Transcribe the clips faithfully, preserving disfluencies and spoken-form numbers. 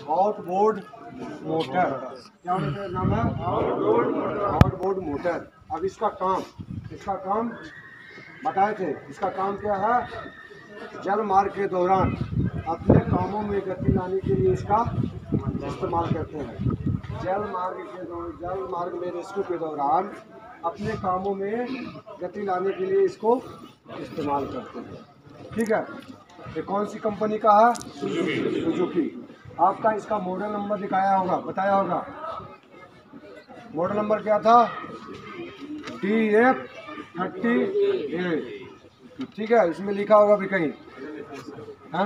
Outboard motor. क्या नाम है? Outboard motor. अब इसका काम इसका काम बताए थे। इसका काम क्या है? जल मार्ग के दौरान अपने कामों में गति लाने के लिए इसका इस्तेमाल करते हैं। जल मार्ग के दौरान जल मार्ग में रेस्क्यू के दौरान अपने कामों में गति लाने के लिए इसको इस्तेमाल करते हैं। ठीक है। ये कौन सी कंपनी का है? सुजुकी। आपका इसका मॉडल नंबर दिखाया होगा, बताया होगा। मॉडल नंबर क्या था? D F thirty eight. ठीक है, इसमें लिखा होगा भी कहीं। हाँ,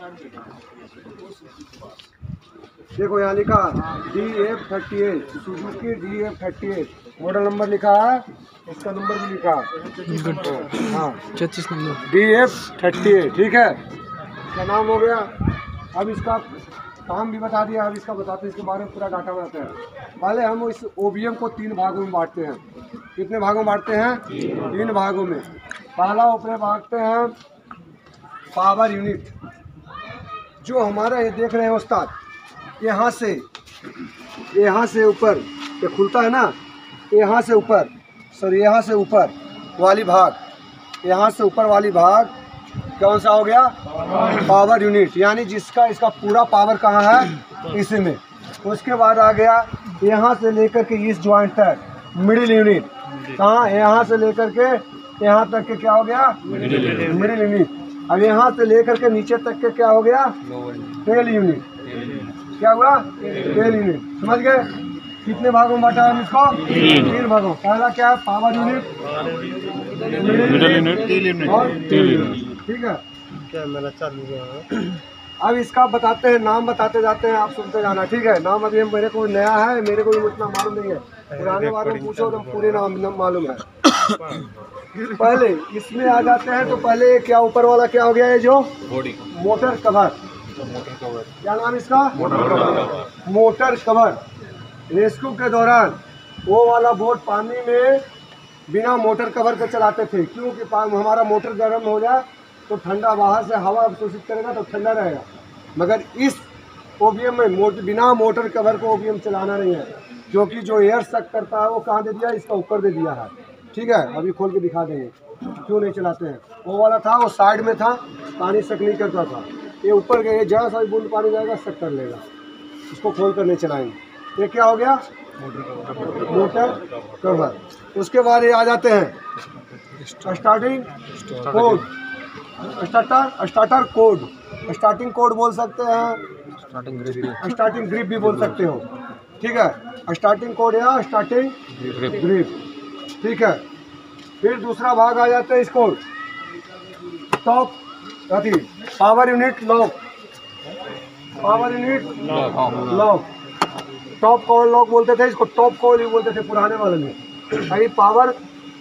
देखो यहाँ लिखा D F thirty eight, Suzuki D F thirty eight model number लिखा है। इसका नंबर भी लिखा है। हाँ, छत्तीस number D F thirty eight. ठीक है, क्या नाम हो गया। अब इसका काम भी बता दिया। अब इसका बताते हैं, इसके बारे में पूरा डाटा बनाते हैं। पहले हम इस ओबीएम को तीन भागों में बांटते हैं। कितने भागों में बांटते हैं? तीन भागों में। पहला ऊपर बांटते हैं पावर यूनिट। जो हमारा ये देख रहे हैं उस्ताद, यहाँ से यहाँ से ऊपर ये खुलता है ना, यहाँ से ऊपर सॉरी यहाँ से ऊपर वाली भाग, यहाँ से ऊपर वाली भाग कौन सा हो गया? Power unit. यानी जिसका इसका पूरा पावर कहाँ है? इसी में। उसके बाद आ गया यहाँ से लेकर के इस जॉइंट तक मिडिल यूनिट। कहाँ? यहाँ से लेकर के यहाँ तक के क्या हो गया? Middle unit. अब यहाँ से लेकर के नीचे तक के क्या हो गया? Tail unit. क्या हुआ? Tail unit. समझ गए? कितने भागों में बांटा है इसको? तीन भागों। पहला क्या है? Power unit, middle unit, tail unit और टेल यूनिट। ठीक है। क्या मेरा चालू है? अब इसका बताते हैं, नाम बताते जाते हैं, आप सुनते जाना। ठीक है। नाम अभी मेरे को नया है, मेरे को भी उतना मालूम नहीं है। पुराने वालों को पूछो तो पूरे नाम मालूम है। पहले इसमें आ जाते हैं तो पहले क्या ऊपर वाला क्या हो गया? ये जो बॉडी मोटर कवर। क्या नाम इसका? Motor cover. Motor cover. Rescue के दौरान वो वाला बोट पानी में बिना मोटर कवर के चलाते थे, क्योंकि हमारा मोटर गर्म हो जाए तो ठंडा बाहर से हवा अवशोषित करेगा तो ठंडा रहेगा। मगर इस ओबीएम में मोट, बिना मोटर कवर को ओबीएम चलाना नहीं है, क्योंकि जो एयर सक करता है वो कहाँ दे दिया? इसका ऊपर दे दिया है। ठीक है, अभी खोल के दिखा देंगे क्यों नहीं चलाते हैं। वो वाला था, वो साइड में था, पानी सक नहीं करता था। ये ऊपर गए, जहाँ सा बूंद पानी जाएगा सक कर लेगा। इसको खोल कर नहीं चलाएंगे। ये क्या हो गया? Motor cover. उसके बाद ये आ जाते हैं starting cord, starter starter cord, starting cord बोल सकते हैं, स्टार्टिंग ग्रिप स्टार्टिंग ग्रिप भी बोल सकते हो। ठीक है, स्टार्टिंग कोड या स्टार्टिंग ग्रिप। ठीक है। फिर दूसरा भाग आ जाता है इसको टॉप अथी power unit lock. Power unit lock, top cowl lock बोलते थे इसको, टॉप कॉल ही बोलते थे पुराने वाले में। अभी power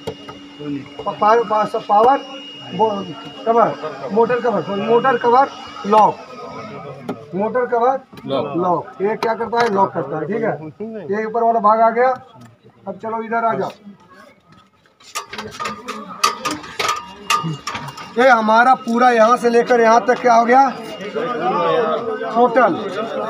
power power cover, motor cover, motor cover lock, motor cover lock. ये क्या करता है? लॉक करता है। ठीक है, ये ऊपर वाला भाग आ गया। अब चलो इधर आ जाओ। ये हमारा पूरा यहाँ से लेकर यहाँ तक क्या हो गया? टोटल।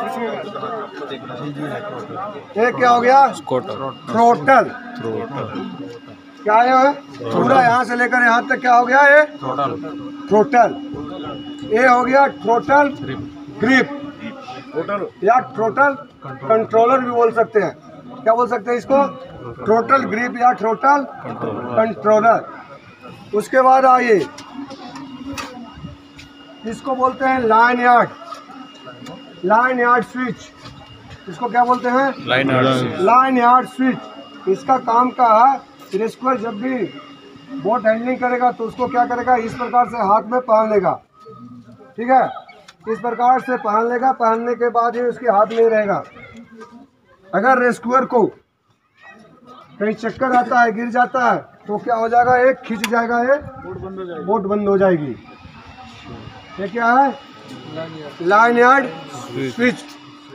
ये क्या हो गया? टोटल। क्या है? पूरा यहाँ से लेकर यहाँ तक क्या हो गया? ये टोटल। ये हो गया टोटल ग्रिप या टोटल कंट्रोलर भी बोल सकते हैं। क्या बोल सकते हैं इसको? टोटल ग्रिप या टोटल कंट्रोलर। उसके बाद आइए, इसको बोलते हैं lanyard, lanyard switch. इसको क्या बोलते हैं? Lanyard lanyard switch. इसका काम का है, रेस्क्यूअर जब भी बोट हैंडलिंग करेगा तो उसको क्या करेगा? इस प्रकार से हाथ में पहन लेगा। ठीक है, इस प्रकार से पहन लेगा। पहनने के बाद ही उसके हाथ में रहेगा। अगर रेस्क्यूअर को कहीं चक्कर आता है, गिर जाता है, तो क्या हो जाएगा? एक खींच जाएगा, ये बोट बंद हो जाएगी। ये क्या है? Lanyard switch.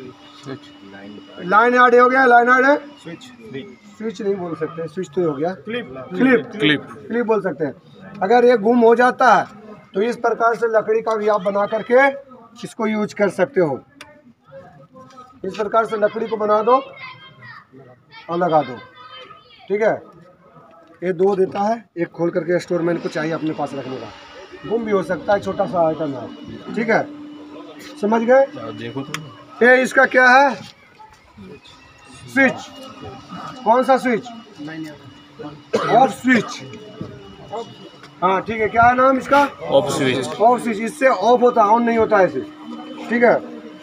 Lanyard हो गया, लाइन यार्ड है स्विच। स्विच नहीं बोल सकते, स्विच तो हो गया क्लिप, क्लिप क्लिप क्लिप बोल सकते हैं। अगर ये गुम हो जाता है तो इस प्रकार से लकड़ी का भी आप बना करके इसको यूज कर सकते हो। इस प्रकार से लकड़ी को बना दो और लगा दो। ठीक है, ये दो देता है, एक खोल करके स्टोर मैन को चाहिए अपने पास रखने का, गुम भी हो सकता है, छोटा सा आइटम है। ठीक है, समझ गए? देखो तो ये इसका क्या है, स्विच। कौन सा स्विच? Off switch. हाँ ठीक है, क्या है नाम इसका? Off switch. Off switch. इससे ऑफ होता है, ऑन नहीं होता है इसे। ठीक है,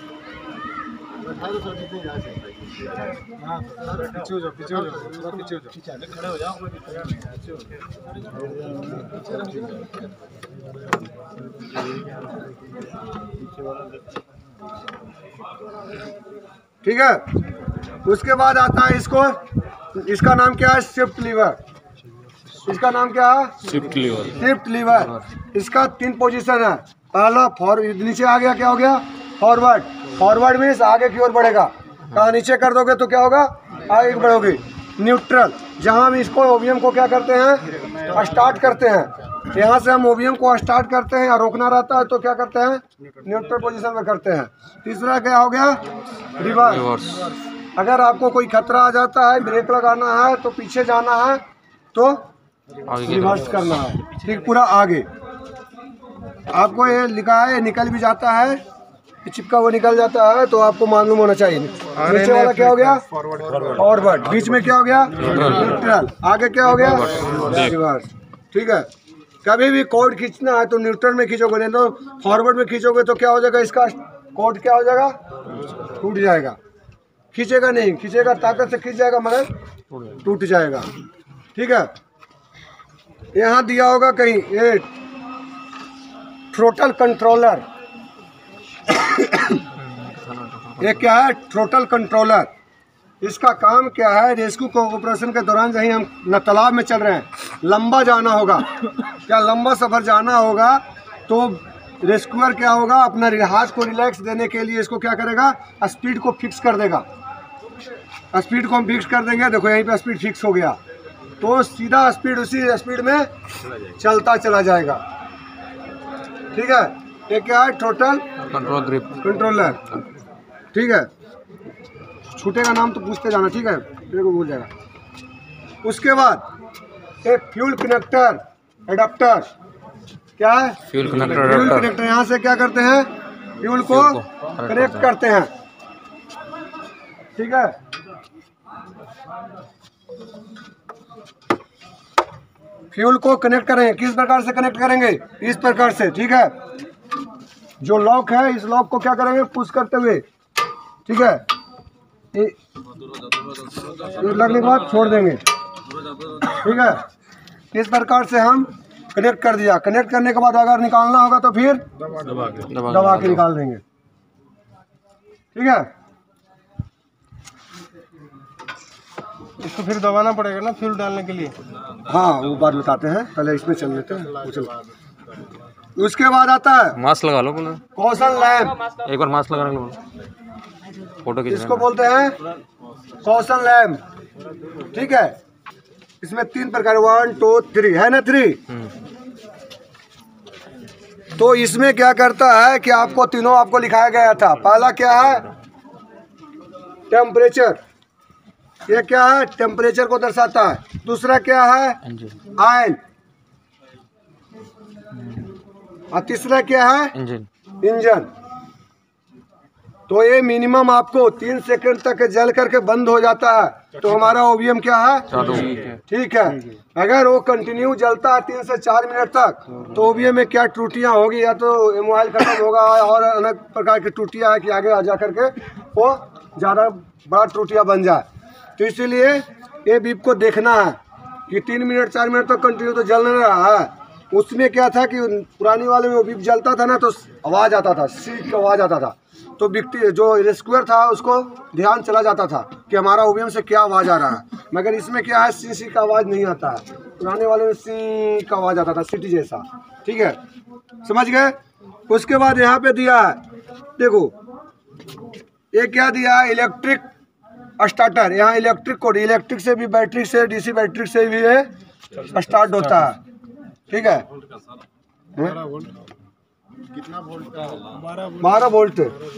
ठीक है। उसके बाद आता है इसको, इसका नाम क्या है? Shift lever. इसका नाम क्या है? Shift lever. Shift lever. इसका तीन पोजीशन है। पहला फॉरवर्ड, नीचे आ गया, क्या हो गया? फॉरवर्ड। फॉरवर्ड मीन्स आगे की ओर बढ़ेगा। कहाँ नीचे कर दोगे तो क्या होगा? आगे की बढ़ोगे। न्यूट्रल, जहाँ हम इसको ओवीएम को क्या करते हैं? स्टार्ट करते हैं। यहाँ से हम ओवीएम को स्टार्ट करते हैं या रोकना रहता है तो क्या करते हैं? न्यूट्रल पोजीशन में करते हैं। तीसरा क्या हो गया? रिवर्स। अगर आपको कोई खतरा आ जाता है, ब्रेक लगाना है तो पीछे जाना है तो रिवर्स करना है। ठीक, पूरा आगे। आपको ये लिखा है, निकल भी जाता है, चिपका हुआ निकल जाता है तो आपको मालूम होना चाहिए। नीचे वाला क्या हो गया? फॉरवर्ड। बीच में क्या हो गया? न्यूट्रल। आगे क्या हो गया? रिवर्स। ठीक है, कभी भी कोड खींचना है तो न्यूट्रल में खींचोगे, नहीं तो फॉरवर्ड में खींचोगे तो क्या हो जाएगा? इसका कोड क्या हो जाएगा? टूट जाएगा। खींचेगा नहीं, खींचेगा ताकत से खींच जाएगा मगर टूट जाएगा। ठीक है, यहाँ दिया होगा कहीं ये थ्रोटल कंट्रोलर। ये क्या है? Throttle controller. इसका काम क्या है? रेस्क्यू को ऑपरेशन के दौरान जहीं हम न तालाब में चल रहे हैं, लंबा जाना होगा, क्या लंबा सफ़र जाना होगा तो रेस्क्यूअर क्या होगा? अपना हाथ को रिलैक्स देने के लिए इसको क्या करेगा? स्पीड को फिक्स कर देगा। स्पीड को हम फिक्स कर देंगे, देखो यहीं पे स्पीड फिक्स हो गया तो सीधा स्पीड उसी स्पीड में चलता चला जाएगा। ठीक है, ये क्या है? Total control grip controller. ठीक है, छूटेगा नाम तो पूछते जाना। ठीक है, मेरे को भूल जाएगा। उसके बाद एक फ्यूल कनेक्टर एडाप्टर। क्या है? Fuel connector fuel adapter. Connector. यहाँ से क्या करते हैं? फ्यूल को कनेक्ट करते हैं। ठीक है, फ्यूल को कनेक्ट करेंगे। किस प्रकार से कनेक्ट करेंगे? इस प्रकार से। ठीक है, जो लॉक है इस लॉक को क्या करेंगे? पुश करते हुए। ठीक है, ये लगने के बाद छोड़ देंगे। ठीक है, इस प्रकार से हम कनेक्ट कर दिया। कनेक्ट करने के बाद अगर निकालना होगा तो फिर दबा के दबा के निकाल देंगे। ठीक है, इसको फिर दबाना पड़ेगा ना फ्यूल डालने के लिए? हाँ वो बात बताते हैं, पहले इसमें चल लेते हैं। उसके बाद आता है मास्क लगा लो बोलो। Caution lamp. एक बार मास्क लगाने के लिए बोलो। फोटो खींच इसको बोलते हैं कौशन लैम्प। ठीक है, इसमें तीन प्रकार, वन टू थ्री है ना, थ्री। तो इसमें क्या करता है कि आपको तीनों आपको लिखाया गया था। पहला क्या है? टेम्परेचर। ये क्या है? टेम्परेचर को दर्शाता है। दूसरा क्या है? ऑयल। और तीसरा क्या है? इंजन। इंजन। तो ये मिनिमम आपको तीन सेकंड तक जल करके बंद हो जाता है तो हमारा ओवीएम क्या है? चालू। ठीक है, अगर वो कंटिन्यू जलता है तीन से चार मिनट तक तो ओवीएम में क्या त्रुटियां होगी? या तो मोबाइल खत्म होगा और अनेक प्रकार की त्रुटियां है कि आगे जा करके वो ज़्यादा बड़ा त्रुटियां बन जाए। तो इसीलिए ये बीप को देखना है कि तीन मिनट चार मिनट तक कंटिन्यू तो जल नहीं रहा है। उसमें क्या था कि पुरानी वाले में वो बीप जलता था ना तो आवाज़ आता था, सीख की आवाज़ आता था, तो व्यक्ति जो रेस्क्यूअर था उसको ध्यान चला जाता था कि हमारा ओवीएम से क्या आवाज़ आ रहा है। मगर इसमें क्या है? सी सी का आवाज़ नहीं आता है। पुराने वाले में सी का आवाज़ आता था, सीटी जैसा। ठीक है, समझ गए? उसके बाद यहाँ पे दिया है, देखो ये क्या दिया है? Electric starter. यहाँ इलेक्ट्रिक कोड, इलेक्ट्रिक से भी, बैटरी से, डीसी बैटरी से भी ये स्टार्ट होता है। ठीक है, बारह वोल्ट।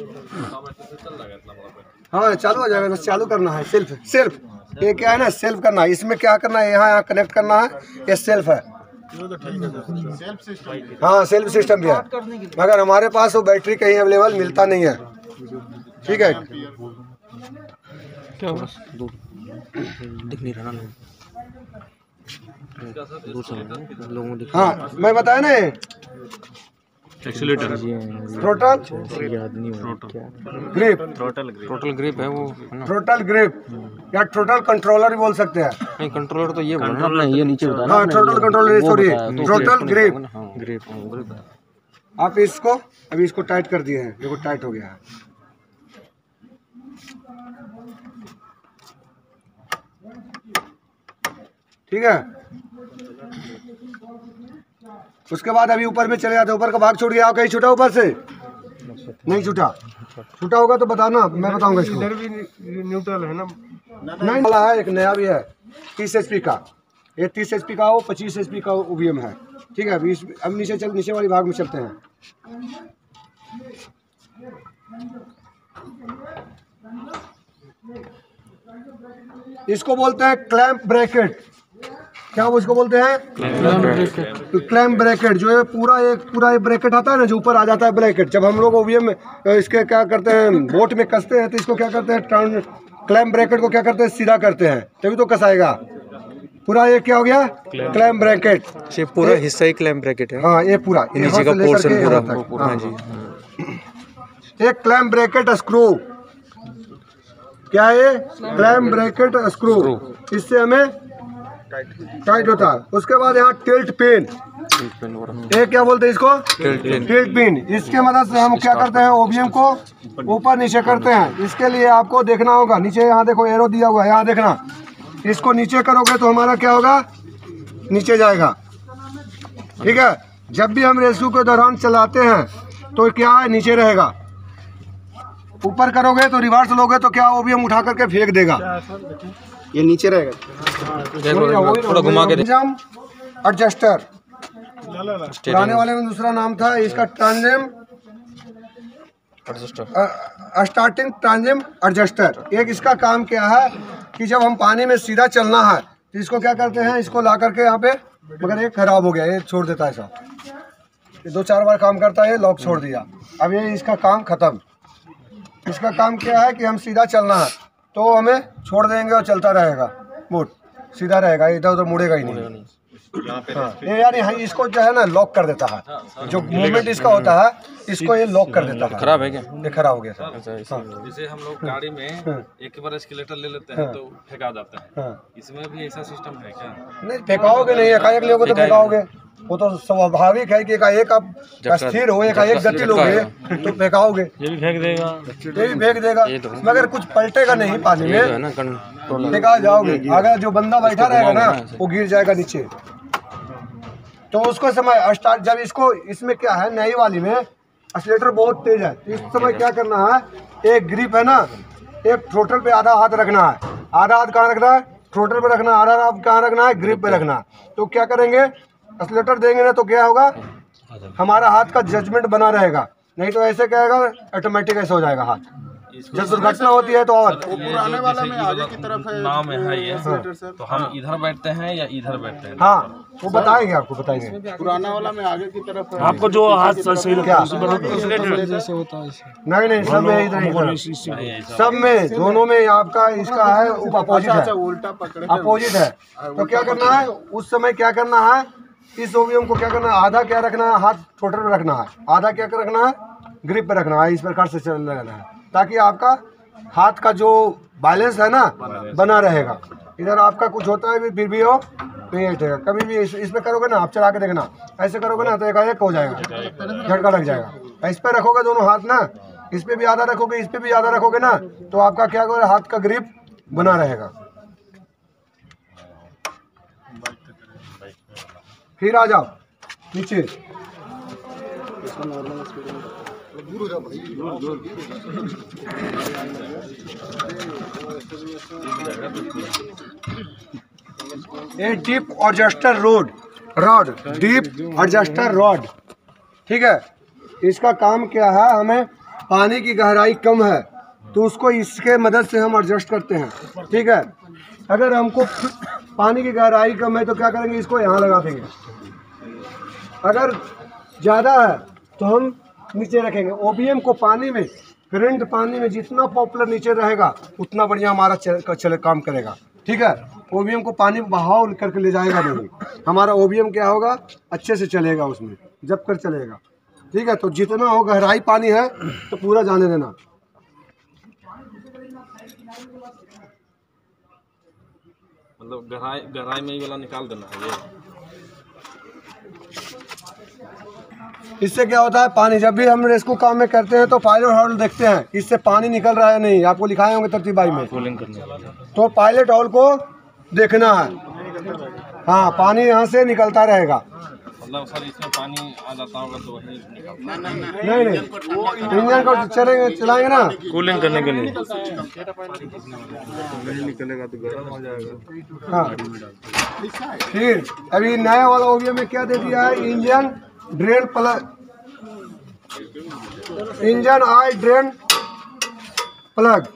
हाँ चालू हो जाएगा, बस चालू करना है। सेल्फ सेल्फ ये क्या है ना, सेल्फ करना है। इसमें क्या करना है, यहाँ यहाँ कनेक्ट करना है, ये सेल्फ है। हाँ सेल्फ सिस्टम भी है, मगर हमारे पास वो बैटरी कहीं अवेलेबल मिलता नहीं है। ठीक है, क्या होगा दूर दिख नहीं रहा ना, दूर से लोगों को दिख। हाँ मैं बताया ना, accelerator throttle grip, total grip है वो है ना। थ्रोटल ग्रिप या थ्रोटल कंट्रोलर भी बोल सकते हैं। नहीं कंट्रोलर तो ये बोलना अपने, ये नीचे बताना। हाँ throttle controller, sorry throttle grip. Grip grip. आप इसको अभी इसको टाइट कर दिए हैं, देखो टाइट हो गया है। ठीक है, उसके बाद अभी ऊपर में चले जाते, ऊपर का भाग छूट गया, कहीं छूटा ऊपर से नहीं छूटा, छूटा होगा तो बताना, मैं बताऊंगा इसको। इधर भी न्यूट्रल है ना, नहीं वाला है, एक नया भी है तीस एच पी का, ये तीस एच पी का हो, पच्चीस एच पी का ओवीएम है। ठीक है, अभी इस अब नीचे चल नीचे वाली भाग में चलते हैं। इसको बोलते हैं क्लैंप ब्रैकेट। क्या वो इसको बोलते हैं? Clamp bracket. जो है पूरा एक पूरा एक ब्रैकेट आता है ना, जो ऊपर आ जाता है ब्रैकेट। जब हम लोग ओवीएम में इसके क्या करते हैं, बोट में कसते हैं, तो इसको क्या करते हैं, क्लैंप ब्रैकेट को क्या करते हैं, सीधा करते हैं, तभी तो कसाएगा। पूरा ये क्या हो गया, क्लैंप ब्रैकेट। ये पूरा हिस्सा ही क्लैंप ब्रैकेट है। हाँ ये पूरा नीचे का पोर्शन पूरा, पूरा हाँ जी। एक क्लैंप ब्रैकेट स्क्रू, क्या है, क्लैंप ब्रैकेट स्क्रू, इससे हमें टाइट होता है। उसके बाद यहाँ टिल्ट पिन, ये क्या बोलते हैं इसको, टिल्ट पिन। इसके मदद से हम क्या करते हैं, ओवीएम को ऊपर नीचे करते हैं। इसके लिए आपको देखना होगा, नीचे यहाँ देखो एरो दिया हुआ है, यहाँ देखना। इसको नीचे करोगे तो हमारा क्या होगा, नीचे जाएगा। ठीक है, जब भी हम रेस्क्यू के दौरान चलाते हैं तो क्या है, नीचे रहेगा। ऊपर करोगे तो रिवर्स लोगे तो क्या, ओवीएम उठा करके फेंक देगा, ये नीचे रहेगा। थोड़ा घुमा के एडजस्टर, पुराने वाले में दूसरा नाम था, इसका ट्रांजिम स्टार्टिंग ट्रांजिम एडजस्टर। एक इसका काम क्या है कि जब हम पानी में सीधा चलना है तो इसको क्या करते हैं, इसको ला करके यहाँ पे, मगर ये खराब हो गया, ये छोड़ देता है सब। ये दो चार बार काम करता है, ये लॉक छोड़ दिया, अब ये इसका काम खत्म। इसका काम क्या है कि हम सीधा चलना है तो हमें छोड़ देंगे और चलता रहेगा, बोट सीधा रहेगा, इधर उधर मुड़ेगा ही नहीं। हाँ, ये यानी हाँ, इसको जो है ना लॉक कर देता है, जो मूवमेंट इसका होता है इसको ये लॉक कर देता है। खराब है क्या? ये खराब हो गया सर। जैसे हम लोग गाड़ी में एक बार एस्केलेटर ले लेते हैं तो फेंका जाता है, हाँ। इसमें भी ऐसा सिस्टम है क्या? नहीं फेंकाओगे नहीं, एकाएक लोगे तो फेंकाओगे, वो तो स्वाभाविक है कि एकाएक आप स्थिर हो, एकाएक गति लोगे तो फेंकाओगे, ये भी फेंक देगा, ये भी फेंक देगा, मगर कुछ पलटेगा नहीं पानी में, फेंका जाओगे। अगर जो बंदा बैठा रहेगा ना वो गिर जाएगा नीचे। तो उसको समय स्टार्ट, जब इसको इसमें क्या है, नई वाली में एक्सीलेटर बहुत तेज है, इस समय क्या करना है, एक ग्रिप है ना, एक थ्रोटल पे आधा हाथ रखना है, आधा हाथ कहाँ रखना है, थ्रोटल पे रखना है, आधा हाथ कहाँ रखना है, ग्रिप पे रखना है। तो क्या करेंगे, एक्सीलेटर देंगे ना तो क्या होगा, हमारा हाथ का जजमेंट बना रहेगा, नहीं तो ऐसे क्या होगा, ऑटोमेटिक ऐसे हो जाएगा हाथ। जब दुर्घटना होती है तो और पुराने वाला में आगे की तरफ है नाम है ये, तो हम इधर बैठते हैं या इधर बैठते हैं? हाँ वो बताएंगे, आपको बताएंगे। पुराना वाला में आगे की तरफ है, आपको जो हाथ सही क्या जैसे होता है नहीं नहीं, सब में इधर ही, सब में दोनों में आपका इसका है अपोजिट है, उल्टा पकड़े अपोजिट है। तो क्या करना है, उस समय क्या करना है, इस ओवीएम को क्या करना है, आधा क्या रखना है, हाथ थ्रोटल पे रखना है, आधा क्या रखना है, ग्रिप पे रखना है। इस प्रकार से चलना है ताकि आपका हाथ का जो बैलेंस है ना बना रहेगा। इधर आपका कुछ होता है फिर भी हो तो ये रहेगा। कभी भी इस, इसमें करोगे ना, आप चला के देखना, ऐसे करोगे ना तो एकाएक हो जाएगा, झटका लग जाएगा। इस पे रखोगे दोनों हाथ ना, इस पे भी आधा रखोगे, इस पे भी आधा रखोगे ना, तो आपका क्या होगा, हाथ का ग्रिप बना रहेगा। फिर आ जाओ नीचे, ये deep adjuster road rod, deep adjuster rod. ठीक है, इसका काम क्या है, हमें पानी की गहराई कम है तो उसको इसके मदद से हम एडजस्ट करते हैं, ठीक है। अगर हमको पानी की गहराई कम है तो क्या करेंगे, इसको यहाँ लगा देंगे। अगर ज़्यादा है तो हम नीचे रखेंगे। ओबीएम को पानी में, करंट पानी में जितना पॉपुलर नीचे रहेगा उतना बढ़िया हमारा चल, चल काम करेगा, ठीक है। ओबीएम को पानी में बहाव करके ले जाएगा नहीं, हमारा ओबीएम क्या होगा, अच्छे से चलेगा, उसमें जब कर चलेगा, ठीक है। तो जितना हो गहराई पानी है तो पूरा जाने देना। मतलब गहराई गहराई में ही वाला निकाल देना है ये। इससे क्या होता है, पानी जब भी हम रेस्क्यू काम में करते हैं तो पायलट हॉल देखते हैं इससे पानी निकल रहा है नहीं, आपको लिखाए होंगे तरतीबाई में। तो पायलट हॉल को देखना है, हाँ पानी यहाँ से निकलता रहेगा। मतलब सर इसमें पानी आ जाता होगा तो वही निकलता। नहीं नहीं, इंजन को चलेंगे चलाएंगे ना कूलिंग करने के लिए। निकलेगा तो गर्म हो जाएगा। हाँ, फिर अभी नया वाला ओबीएम में क्या दे दिया है, engine drain plug, engine oil drain plug,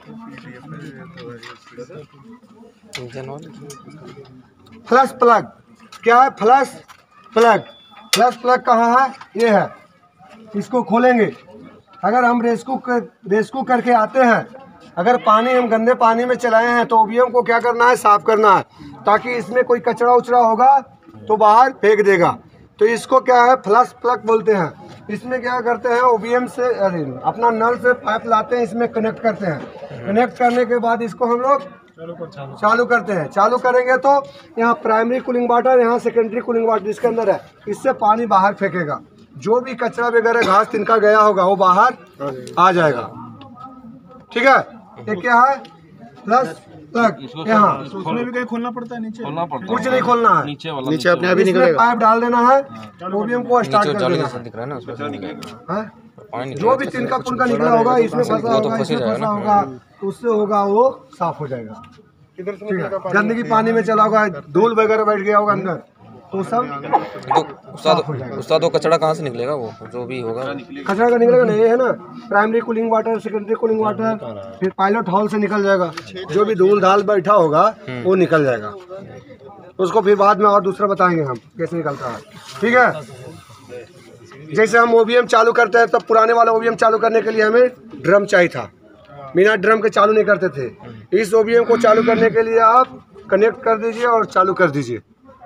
flush plug. क्या है फ्लश प्लग? फ्लश प्लग कहाँ है, ये है। इसको खोलेंगे, अगर हम रेस्क्यू कर रेस्क्यू करके आते हैं, अगर पानी हम गंदे पानी में चलाए हैं तो ओबीएम को क्या करना है, साफ करना है, ताकि इसमें कोई कचरा उचरा होगा तो बाहर फेंक देगा। तो इसको क्या है, फ्लश प्लग बोलते हैं। इसमें क्या करते हैं, ओबीएम से अरे अपना नल से पाइप लाते हैं, इसमें कनेक्ट करते हैं। कनेक्ट करने के बाद इसको हम लोग चालू करते हैं। चालू करेंगे तो यहाँ प्राइमरी कूलिंग वाटर, यहाँ सेकेंडरी कूलिंग वाटर इसके अंदर है, इससे पानी बाहर फेंकेगा। जो भी कचरा वगैरह घास तिनका गया होगा वो बाहर आ जाएगा, ठीक है। ये क्या है, फ्लश प्लग। यहाँ उसमें भी कहीं खोलना पड़ता है, नीचे खोलना पड़ता कुछ नहीं खोलना है, नीचे वाला नीचे अपने आप ही इसमें निकलेगा। पाइप डाल देना है, ओबीएम को स्टार्ट कर देना है। दिख रहा है ना उसमें हाँ? पानी जो भी तिनका पुनका निकला होगा, इसमें फंसा होगा, इसमें फंसा होगा, तो उससे होगा वो साफ हो जाएगा। किधर से ठीक है, निकलेगा पानी? गंदगी पानी में चला होगा, धूल वगैरह बैठ गया होगा अंदर, तो सब तो उस्ताद उस्ताद वो कचरा कहाँ से निकलेगा, वो जो भी होगा कचरा का निकलेगा नहीं, है ना। Primary cooling water, secondary cooling water, फिर पायलट हॉल से निकल जाएगा। जो भी धूल धाल बैठा होगा वो निकल जाएगा। उसको फिर बाद में और दूसरा बताएंगे हम कैसे निकलता है, ठीक है। जैसे हम ओबीएम चालू करते हैं, तब पुराने वाला ओबीएम चालू करने के लिए हमें ड्रम चाहिए था, बिना ड्रम के चालू नहीं करते थे। इस ओबीएम को चालू करने के लिए आप कनेक्ट कर दीजिए और चालू कर दीजिए,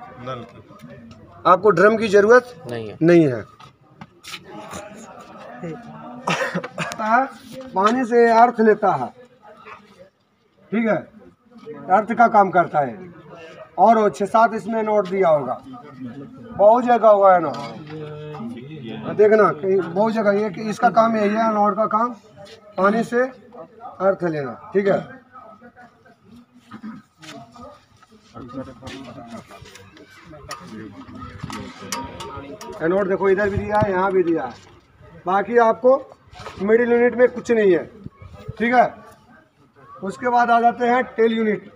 आपको ड्रम की जरूरत नहीं है। नहीं है। पानी से अर्थ लेता है, ठीक है, अर्थ का काम करता है। और छः सात इसमें नोट दिया होगा, बहुत जगह हुआ है ना, देखना कहीं बहुत जगह। ये इसका काम यही है, नोट का काम पानी से अर्थ लेना, ठीक है। एनोड देखो इधर भी दिया है, यहाँ भी दिया है। बाकी आपको मिडिल यूनिट में कुछ नहीं है, ठीक है। उसके बाद आ जाते हैं टेल यूनिट।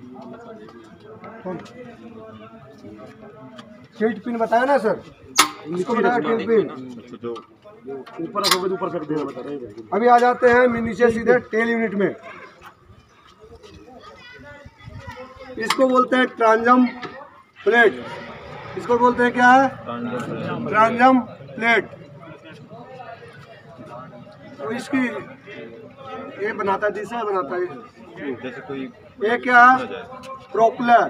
टिल्ट पिन बताया ना सर, इसको बताया टिल्ट पिन। ऊपर रखोगे तो ऊपर कर देना। अभी आ जाते हैं नीचे सीधे टेल यूनिट में। इसको बोलते हैं ट्रांजम प्लेट। इसको बोलते हैं क्या है, ट्रांजम प्लेट। तो इसकी ये बनाता है, दिशा बनाता है जैसे कोई। ये क्या है, प्रोपलर।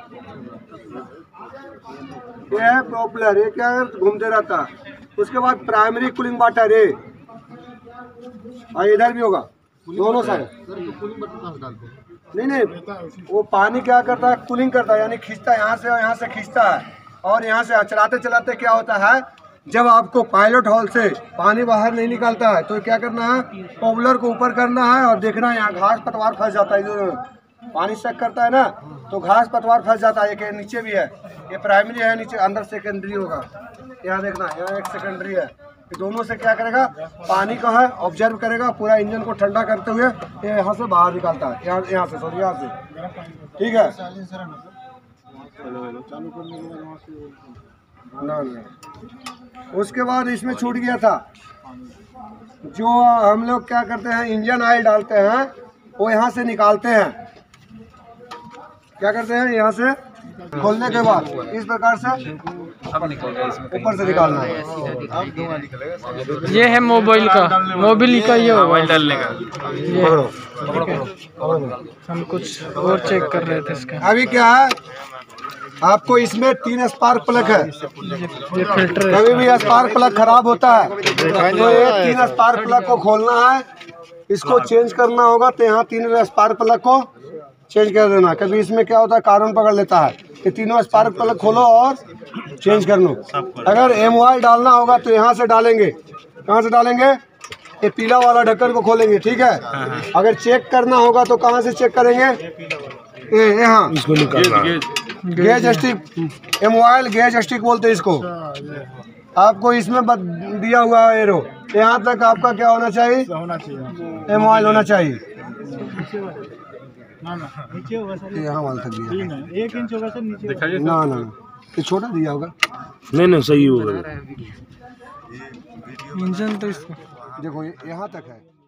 ये है प्रोपलर, ये क्या है, घूमते रहता है। उसके बाद प्राइमरी कूलिंग वाटर, ये और इधर भी होगा, दोनों साइड। नहीं नहीं, वो पानी क्या करता है, कूलिंग करता है, यानी खींचता है, यहाँ से और यहाँ से खींचता है। और यहाँ से चलाते चलाते क्या होता है, जब आपको पायलट हॉल से पानी बाहर नहीं निकलता है तो क्या करना है, पॉपुलर को ऊपर करना है और देखना है यहाँ घास पतवार फंस जाता है। जो पानी चेक करता है ना, तो घास पतवार फंस जाता है। ये नीचे भी है, ये प्राइमरी है, नीचे अंदर सेकेंडरी होगा। यहाँ देखना, यहाँ एक सेकेंडरी है। ये दोनों से क्या करेगा, पानी का है ऑब्जर्व करेगा, पूरा इंजन को ठंडा करते हुए ये यहाँ से बाहर निकालता है, यहाँ यहाँ से सॉरी यहाँ से, ठीक है। ना ना उसके बाद इसमें छूट गया था जो हम लोग क्या करते हैं, इंजन ऑयल डालते हैं वो यहाँ से निकालते हैं। क्या करते हैं, यहाँ से खोलने के बाद इस प्रकार से ऊपर से निकालना है। ये है मोबाइल का, मोबाइल का ये मोबाइल डालने का। हम कुछ और चेक कर रहे थे इसका। अभी क्या है, आपको इसमें तीन स्पार्क प्लग है। ये फिल्टर कभी भी स्पार्क प्लग खराब होता है तो ये तीन स्पार्क प्लग को खोलना है, इसको चेंज करना होगा। तो यहाँ तीन स्पार्क प्लग को चेंज कर देना। कभी इसमें क्या होता है, कार्बन पकड़ लेता है। ये तीनों स्पार्क प्लग खोलो और चेंज कर लो। अगर एम ऑयल डालना होगा तो यहाँ से डालेंगे। कहाँ से डालेंगे, ये पीला वाला ढक्कन को खोलेंगे, ठीक है। अगर चेक करना होगा तो कहाँ से चेक करेंगे, ये यहाँ इसको निकालना, gauge stick, M oil gauge stick बोलते हैं इसको। आपको इसमें दिया हुआ है एरो, यहाँ तक आपका क्या होना चाहिए, एम ऑयल होना चाहिए। यहाँ वाला तक दिया, एक इंच होगा सर नीचे। ना ना ये छोटा दिया होगा। नहीं नहीं सही होगा। इंजन तो इसको देखो ये यहाँ तक है।